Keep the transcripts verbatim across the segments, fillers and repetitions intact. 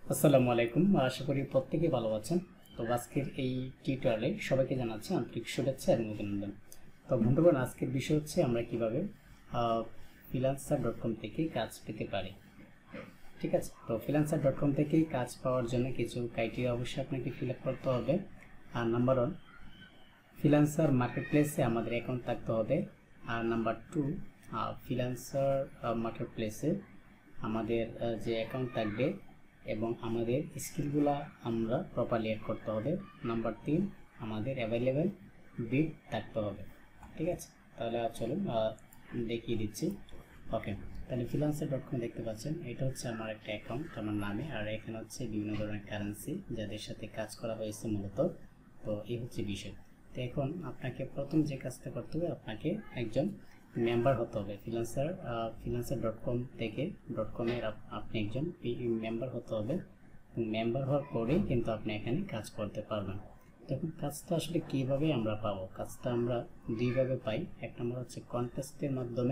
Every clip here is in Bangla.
আসসালামু আলাইকুম। আশা করি প্রত্যেকে ভালো আছেন। তো আজকের এই টিউটোরিয়ালে সবাইকে জানাচ্ছি আন্তরিক শুভেচ্ছা এবং অভিনন্দন। তো বন্ধুগণ, আজকের বিষয় হচ্ছে আমরা কিভাবে ফ্রিল্যান্সার ডট কম থেকে কাজ পেতে পারি। ঠিক আছে, তো ফ্রিল্যান্সার ডট কম থেকে কাজ পাওয়ার জন্য কিছু ক্রাইটেরিয়া অবশ্যই আপনাকে ফিল আপ করতে হবে। আর নাম্বার ওয়ান, ফ্রিল্যান্সার মার্কেট প্লেসে আমাদের অ্যাকাউন্ট থাকতে হবে। আর নাম্বার টু, ফ্রিল্যান্সার মার্কেট প্লেসে আমাদের যে অ্যাকাউন্ট থাকবে এবং আমাদের স্কিলগুলো আমরা প্রপারলি অ্যাড করতে হবে। নাম্বার তিন, আমাদের অ্যাভেলেবেল বিড থাকতে হবে। ঠিক আছে, তাহলে চলুন দেখিয়ে দিচ্ছি। ওকে, তাহলে ফ্রিল্যান্সার ডট কম দেখতে পাচ্ছেন, এটা হচ্ছে আমার একটা অ্যাকাউন্ট আমার নামে। আর এখানে হচ্ছে বিভিন্ন ধরনের কারেন্সি যাদের সাথে কাজ করা হয়েছে মূলত। তো এই হচ্ছে বিষয়। তো এখন আপনাকে প্রথম যে কাজটা করতে হবে, আপনাকে একজন মেম্বার হতে হবে। ফ্রিল্যান্সার ফ্রিল্যান্সার ডট কম থেকে ডট কমের আপনি একজন মেম্বার হতে হবে। মেম্বার হওয়ার পরেই কিন্তু আপনি এখানে কাজ করতে পারবেন। তখন কাজটা আসলে কীভাবে আমরা পাবো? কাজটা আমরা দুইভাবে পাই। এক নম্বর হচ্ছে কন্টেস্টের মাধ্যমে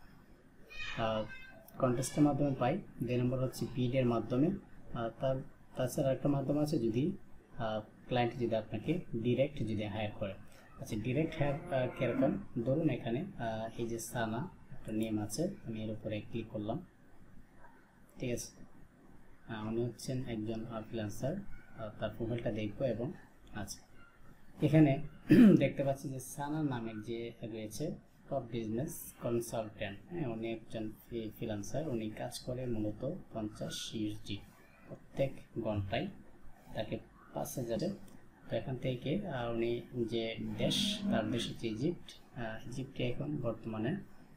কন্টেস্টের মাধ্যমে পাই দুই নম্বর হচ্ছে বিডের মাধ্যমে। তার তাছাড়া একটা মাধ্যম আছে, যদি ক্লায়েন্ট যদি আপনাকে ডিরেক্ট যদি হায়ার করে। আচ্ছা, ডিরেক্ট হায়ার কীরকম? ধরুন এখানে এই যে সানা একটা নেম আছে, আমি এর উপরে ক্লিক করলাম। ঠিক আছে, উনি হচ্ছেন একজন ফ্রিল্যান্সার, তার প্রোফাইলটা দেখবো। এবং আচ্ছা, এখানে দেখতে পাচ্ছি যে সানা নামের যে রয়েছে টপ বিজনেস কনসালট্যান্ট, হ্যাঁ, উনি একজন ফ্রিল্যান্সার। উনি কাজ করে মূলত পঞ্চাশ ইউএসডি প্রত্যেক ঘন্টায়, তাকে পাঁচ হাজারে। তো এখান থেকে উনি যে দেশ, তার দেশ হচ্ছে ইজিপ্ট। ইজিপ্টে এখন বর্তমানে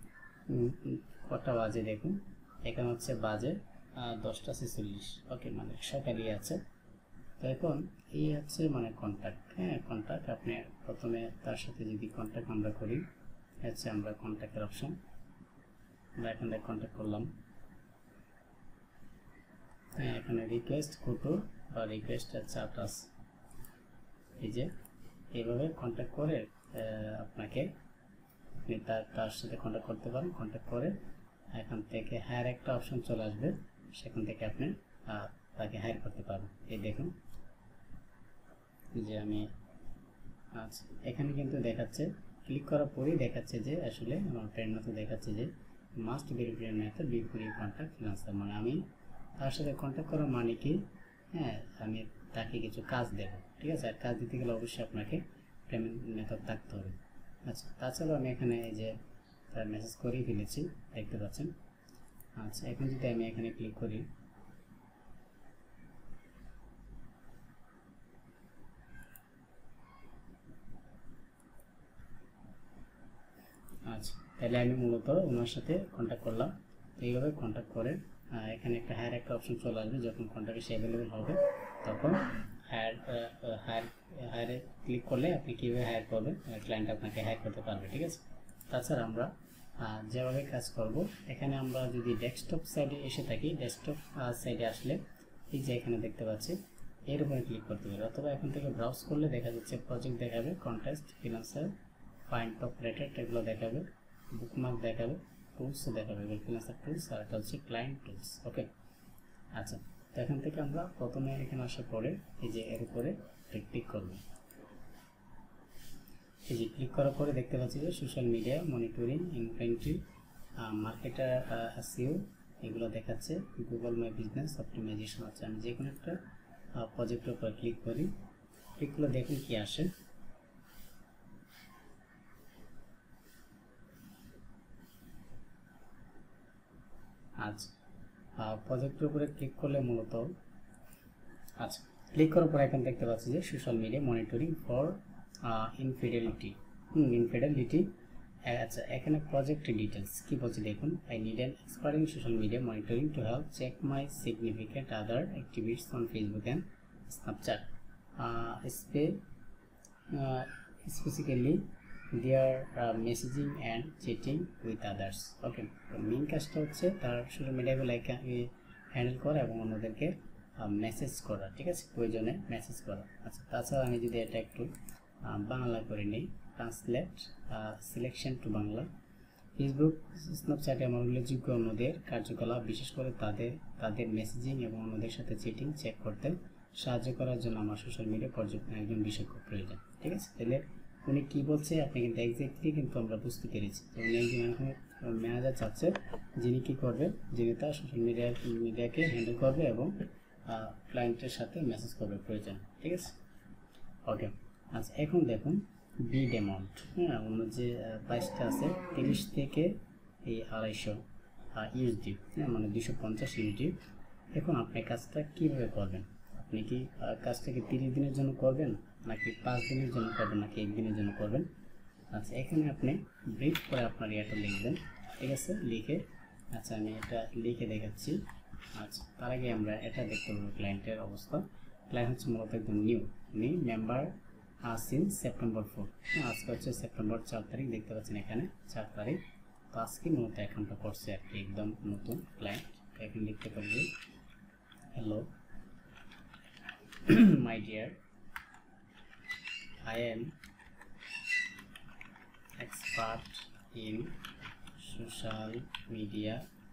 কটা বাজে দেখুন, এখানে হচ্ছে বাজে দশটা ছেচল্লিশ। ওকে, মানে সকালই আছে। তো এখন এই হচ্ছে মানে কন্ট্যাক্ট, হ্যাঁ, কন্ট্যাক্ট। আপনি প্রথমে তার সাথে যদি কন্ট্যাক্ট আমরা করি, হচ্ছে আমরা কন্ট্যাক্টের অপশন, আমরা এখান থেকে কন্ট্যাক্ট করলাম। হ্যাঁ, এখানে রিকোয়েস্ট ফটো বা রিকোয়েস্ট স্ট্যাটাস, এই যে এইভাবে কন্ট্যাক্ট করে আপনাকে আপনি তার তার সাথে কন্ট্যাক্ট করতে পারেন। কন্ট্যাক্ট করে এখান থেকে হায়ার একটা অপশন চলে আসবে, সেখান থেকে আপনি তাকে হায়ার করতে পারবেন। এই দেখুন যে আমি আচ্ছা, এখানে কিন্তু দেখাচ্ছে, ক্লিক করার পরেই দেখাচ্ছে যে আসলে আমার ফ্রেন্ড মতো দেখাচ্ছে যে must verified method before you contact freelancer. মানে আমি তার সাথে কন্ট্যাক্ট করা মানে কি, হ্যাঁ, আমি তাকে কিছু কাজ দেব। ঠিক আছে, আর কাজ দিতে গেলে অবশ্যই আপনাকে পেমেন্ট মেথড থাকতে হবে। আচ্ছা, তাছাড়াও আমি এখানে এই যে তার মেসেজ করেই ফেলেছি, দেখতে পাচ্ছেন। আচ্ছা, এখন যদি আমি এখানে ক্লিক করি, আচ্ছা, তাহলে আমি মূলত ওনার সাথে কন্ট্যাক্ট করলাম। এইভাবে কন্ট্যাক্ট করে এখানে একটা হায়ার একটা অপশন চলে আসবে। যখন কন্ট্যাক্ট এসে অ্যাভেলেবেল হবে, তখন হায়ার হায়ার হায়ারে ক্লিক করলে আপনি কীভাবে হায়ার করবেন, ক্লায়েন্ট আপনাকে হায়ার করতে পারবে। ঠিক আছে, তাছাড়া আমরা যেভাবে কাজ করব, এখানে আমরা যদি ডেস্কটপ সাইডে এসে থাকি, ডেস্কটপ সাইডে আসলে এই যে এখানে দেখতে পাচ্ছি, এর উপরে ক্লিক করতে পারি। অথবা এখান থেকে ব্রাউজ করলে দেখা যাচ্ছে প্রজেক্ট দেখাবে, contest, freelancer, find top rated, এগুলো দেখাবে, বুকমার্ক দেখাবে, টুলস দেখাবে, ফ্রিল্যান্সার টুলস, আর এটা হচ্ছে ক্লায়েন্ট টুলস। ওকে, আচ্ছা, তো এখান থেকে আমরা প্রথমে এখানে আসার পরে এই যে এর উপরে ক্লিক করব। এই যে ক্লিক করার পরে দেখতে পাচ্ছি যে social media monitoring, inventory, marketer SEO, এগুলো দেখাচ্ছে। গুগল মাই বিজনেস অপটিমাইজেশন আছে। আমি যে কোনো একটা প্রজেক্টের উপর ক্লিক করি, ক্লিক করলে দেখুন কি আসে। আচ্ছা, প্রজেক্টের উপরে ক্লিক করলে মূলত, আচ্ছা, ক্লিক করার পর এখন দেখতে পাচ্ছি যে social media monitoring for infidelity hmm infidelity আচ্ছা, এখানে প্রজেক্ট ডিটেলস কি বলছে দেখুন। I need an expert in social media monitoring to help check my significant other activities on Facebook and Snapchat, স্পে specifically their messaging and chatting with others. Okay, তো মেন কাজটা হচ্ছে তার সোশ্যাল মিডিয়াগুলো হ্যান্ডেল করা এবং অন্যদেরকে মেসেজ করা। ঠিক আছে, প্রয়োজনে মেসেজ করা। আচ্ছা, তাছাড়া আমি যদি এটা একটু বাংলা করে নিই, translate selection to Bangla. Facebook স্ন্যাপচ্যাটে আমার উল্লেখযোগ্য অন্যদের কার্যকলাপ, বিশেষ করে তাদের তাদের মেসেজিং এবং অন্যদের সাথে চিটিং চেক করতে সাহায্য করার জন্য আমার সোশ্যাল মিডিয়া পর্যবেক্ষণ একজন বিশেষজ্ঞ প্রয়োজন। ঠিক আছে, তাহলে উনি কী বলছে আপনি কিন্তু এক্স্যাক্টলি কিন্তু আমরা বুঝতে পেরেছি। উনি একজন ম্যানেজার চাচ্ছে যিনি কী করবে, যিনি তার সোশ্যাল মিডিয়া মিডিয়াকে হ্যান্ডেল করবে এবং ক্লায়েন্টের সাথে মেসেজ করবে প্রয়োজন। ঠিক আছে, ওকে। আচ্ছা, এখন দেখুন বিড অ্যামাউন্ট, হ্যাঁ, অন্য যে প্রাইসটা আছে তিরিশ থেকে এই আড়াইশো ইউএসডি, হ্যাঁ, মানে দুশো পঞ্চাশ ইউএসডি। এখন আপনি কাজটা কীভাবে করবেন? আপনি কি কাজটা কি তিরিশ দিনের জন্য করবেন, নাকি পাঁচ দিনের জন্য করবেন, নাকি এক দিনের জন্য করবেন? আচ্ছা, এখানে আপনি ব্রিফ করে আপনার এটা লিখবেন। ঠিক আছে, লিখে আচ্ছা আমি এটা লিখে দেখাচ্ছি। আচ্ছা, তার আগে আমরা এটা দেখতে পাবো ক্লায়েন্টের অবস্থা। ক্লায়েন্ট হচ্ছে মূলত একদম নিউ, উনি মেম্বার আসিন সেপ্টেম্বর ফোর, আজকে হচ্ছে সেপ্টেম্বর চার তারিখ, দেখতে পাচ্ছেন এখানে চার তারিখ। তো আজকে মূলত অ্যাকাউন্টটা করছে আর কি, একদম নতুন ক্লায়েন্ট। এখানে লিখতে পারবে hello my dear, I am expert in social media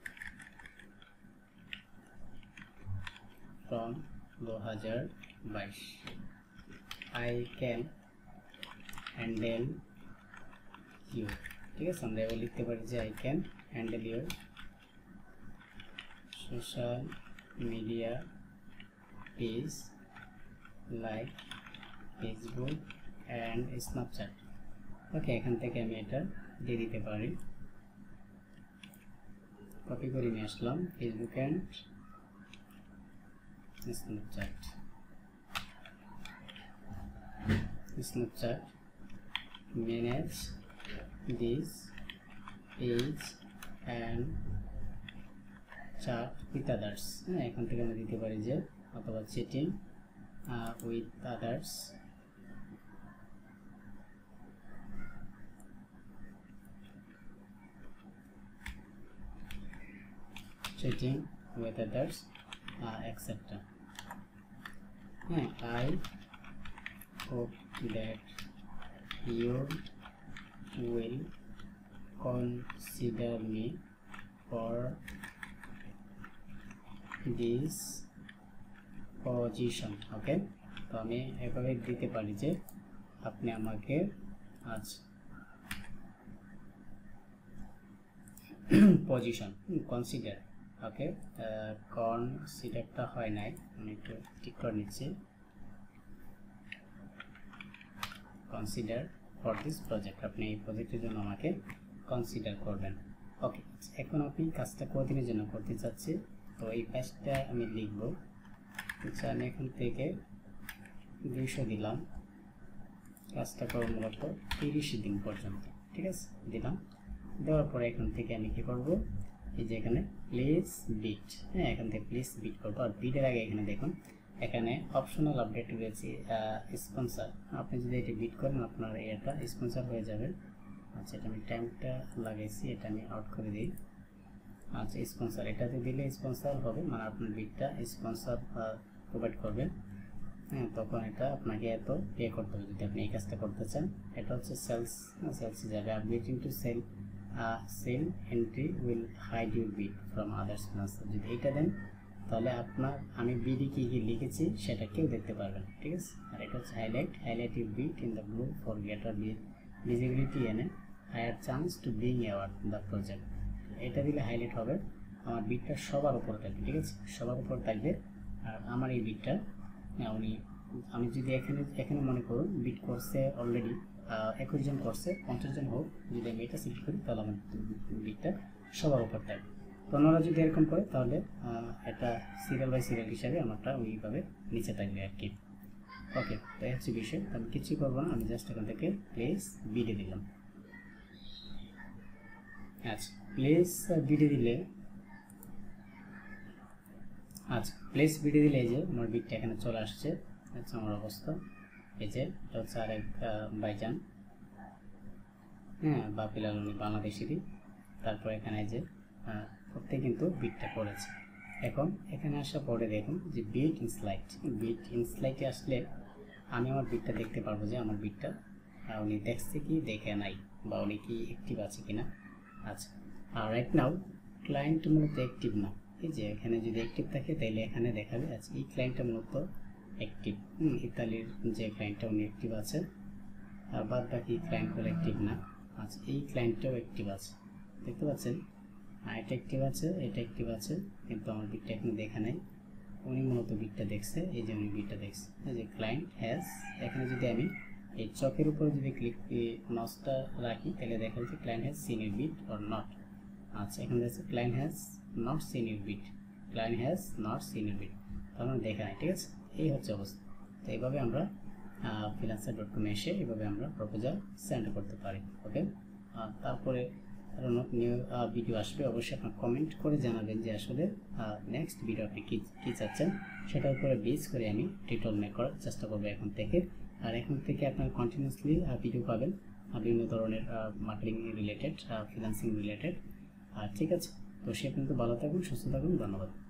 from two thousand twenty-two. I can handle you. ঠিক আছে, আমরা এবার লিখতে পারি যে I can handle your social media page like Facebook and Snapchat. Okay, এখান থেকে আমি এটা দিয়ে দিতে পারি। কপি করে নিয়ে আসলাম Facebook and Snapchat. Snapchat manage this page and chat with others. হ্যাঁ, এখান থেকে আমরা দিতে পারি যে অথবা chatting Uh, with others chatting with others uh, et cetera. Yeah, I hope that you will consider me for this position. Okay, তো আমি এভাবে দিতে পারি যে আপনি আমাকে আজ পজিশন কনসিডার। ওকে, কনসিডারটা হয় নাই, আমি একটু ঠিক করে নিচ্ছি। কনসিডার ফর দিস প্রজেক্ট, আপনি এই প্রজেক্টের জন্য আমাকে কনসিডার করবেন। ওকে, এখন আপনি কাজটা কতদিনের জন্য করতে চাচ্ছি, তো এই কাজটা আমি লিখব। আচ্ছা, আমি এখান থেকে দুইশো দিলাম, কাজটা করব মূলত তিরিশ দিন পর্যন্ত। ঠিক আছে, দিলাম। দেওয়ার পরে এখান থেকে আমি কি করব, এই যে এখানে প্লিজ বিট, হ্যাঁ, এখান থেকে প্লিজ বিট করবো। আর বিটের আগে এখানে দেখুন এখানে অপশনাল আপডেট রয়েছে স্পন্সর। আপনি যদি এটি বিট করেন আপনার এটা স্পন্সর হয়ে যাবে। আচ্ছা, এটা আমি টাইমটা লাগাইছি, এটা আমি আউট করে দিই। আচ্ছা, স্পন্সর এটাতে দিলে স্পন্সর হবে, মানে আপনার বিটটা স্পন্সর প্রোভাইড করবেন। হ্যাঁ, তখন এটা আপনাকে এত পে করতে হবে যদি আপনি এই কাজটা করতে চান। এটা হচ্ছে সেলস, সেলসে যাবে। Updating to sell sell entry will hide your bid from others sponsor. যদি এইটা দেন তাহলে আপনার আমি বিডি কী কী লিখেছি সেটা কেউ দেখতে পারবেন। ঠিক আছে, আর এটা হচ্ছে highlight highlight your bid in the blue for greater visibility and a higher chance to being award the project. এটা দিলে হাইলাইট হবে, আমার বিটটা সবার উপর থাকবে। ঠিক আছে, সবার উপর থাকবে। আর আমার এই বিটটা উনি আমি যদি এখানে এখানে মনে করুন বিট করছে অলরেডি একুশ জন করছে, পঞ্চাশ জন হোক, যদি আমি এটা সিলেক্ট করি তাহলে আমার বিটটা সবার উপর থাকবে। তো ওনারা যদি এরকম করে তাহলে এটা সিরিয়াল বাই সিরিয়াল হিসাবে আমারটা ওইভাবে নিচে থাকবে আর কি। ওকে, তো এই হচ্ছে বিষয়। আমি কিছুই করবো না, আমি জাস্ট এখান থেকে প্লেস বিডে দিলাম। আচ্ছা, প্লেস বিডে দিলে আচ্ছা প্লেস বিডে দিলে এই যে আমার বিটটা এখানে চলে আসছে। আচ্ছা, আমার অবস্থা এই যে এটা হচ্ছে আরেক বাইজান, হ্যাঁ, বাপিলাল, উনি বাংলাদেশেরই। তারপর এখানে যে প্রত্যেক কিন্তু বিটটা পড়েছে। এখন এখানে আসার পরে দেখুন যে bid in slide, bid in স্লাইডে আসলে আমি আমার বিটটা দেখতে পারবো যে আমার বিটটা উনি দেখছে কি দেখে নাই, বা উনি কি অ্যাক্টিভ আছে কিনা। আচ্ছা, আর রাইট নাও ক্লায়েন্ট মূলত অ্যাক্টিভ না, এই যে এখানে যদি অ্যাক্টিভ থাকে তাহলে এখানে দেখাবে। আচ্ছা এই ক্লায়েন্টটা মূলত অ্যাক্টিভ, ইতালির যে ক্লায়েন্টটা উনি অ্যাক্টিভ আছে, আর বাদ বাকি ক্লায়েন্টগুলো অ্যাক্টিভ না। আচ্ছা এই ক্লায়েন্টটাও অ্যাক্টিভ আছে, দেখতে পাচ্ছেন, আর এটা অ্যাক্টিভ আছে, এটা অ্যাক্টিভ আছে, কিন্তু আমার বিটটা এখানে দেখা নাই। উনি মূলত বিটটা দেখছে, এই যে উনি বিটটা দেখছে, এই যে ক্লায়েন্ট হ্যাজ, এখানে যদি আমি এই চকের উপরে যদি ক্লিক মাউসটা রাখি তাহলে দেখা যাচ্ছে client has seen your bid or not. আচ্ছা এখানে দেখছে client has not seen your bid, client has not seen your bid, তার মানে দেখা নাই। ঠিক আছে, এই হচ্ছে অবস্থা। তো এইভাবে আমরা ফ্রিল্যান্সার ডট কমে এসে এইভাবে আমরা প্রপোজাল সেন্ড করতে পারি। ওকে, তারপরে আরও নিউ ভিডিও আসবে, অবশ্যই আপনার কমেন্ট করে জানাবেন যে আসলে নেক্সট ভিডিও আপনি কী কী চাচ্ছেন, সেটার উপরে বেস করে আমি টিউটোরিয়াল মেক করার চেষ্টা করবো এখন থেকে। আর এখন থেকে আপনার কন্টিনিউসলি ভিডিও পাবেন বিভিন্ন ধরনের মার্কেটিং রিলেটেড, ফ্রিল্যান্সিং রিলেটেড। আর ঠিক আছে, তো সে পর্যন্ত ভালো থাকুন, সুস্থ থাকুন, ধন্যবাদ।